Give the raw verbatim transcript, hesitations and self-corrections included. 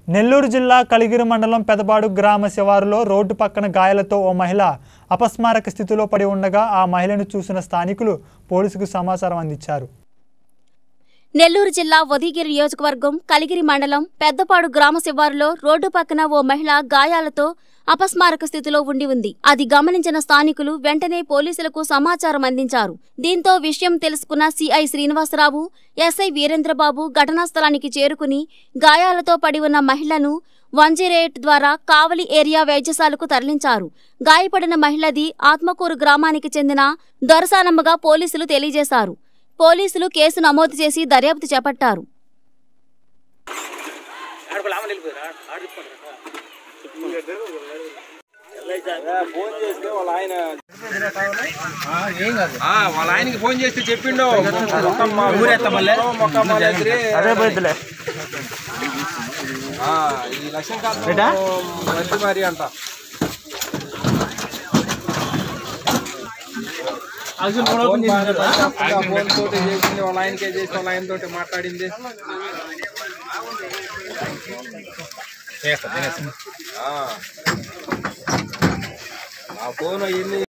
నెల్లూరు జిల్లా కలిగిరి మండలం పెదబాడు గ్రామ శివారులో రోడ్డు పక్కన గాయాలతో ఓ మహిళ అపస్మారక స్థితిలో పడి ఉండగా ఆ మహిళను చూసిన స్థానికులు పోలీసుకు సమాచారం అందించారు. నెల్లూరు జిల్లా ఉదయగిరి నియోజకవర్గం కలిగిరి మండలం పెద్దపాడు గ్రామ శివారులో రోడ్డు పక్కన ఓ మహిళ గాయాలతో అపస్మారక స్థితిలో ఉండి ఉంది. అది గమనించిన స్థానికులు వెంటనే పోలీసులకు సమాచారం అందించారు. దీంతో విషయం తెలుసుకున్న సిఐ శ్రీనివాసరావు, ఎస్ఐ వీరేంద్రబాబు ఘటనా స్థలానికి చేరుకుని గాయాలతో పడి ఉన్న మహిళను వన్ జీరో ఎయిట్ ద్వారా కావలి ఏరియా వైద్యశాలకు తరలించారు. గాయపడిన మహిళది ఆత్మకూరు గ్రామానికి చెందిన దొరసానమ్మగా పోలీసులు తెలియజేశారు. పోలీసులు కేసు నమోదు చేసి దర్యాప్తు చేపట్టారు. వాళ్ళ ఆయనకి ఫోన్ చేస్తే చెప్పిండు ఈ లక్ష్మీకాంత్ మరి అంట ఫోన్ తోటి చేసింది, వాళ్ళ ఆయనకే చేసి వాళ్ళ ఆయన తోటి మాట్లాడింది. ఆ ఫోన్ అయ్యింది.